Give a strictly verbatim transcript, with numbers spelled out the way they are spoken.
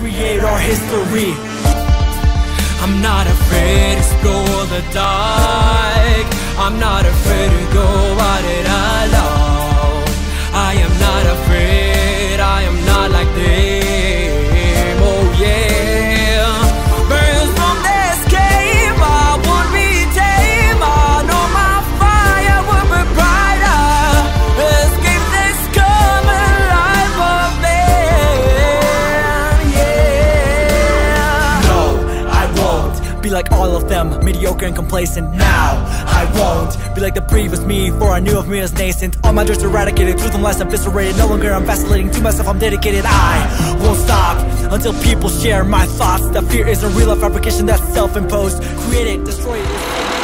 create our history. I'm not afraid to explore the dark. I'm not afraid to go at it alone. I am not afraid, I am not like them. Oh yeah. Burns from this cave, I won't be tame. I know my fire will be brighter. Escape this common life of man. Yeah. No, I won't be like all of them, mediocre and complacent. Now I won't be like the previous me, for I knew of me as nascent. All my dreams eradicated, through them lies eviscerated. No longer I'm vacillating, to myself I'm dedicated. I won't stop until people share my thoughts. That fear isn't real, a fabrication that's self-imposed. Create it, destroy it.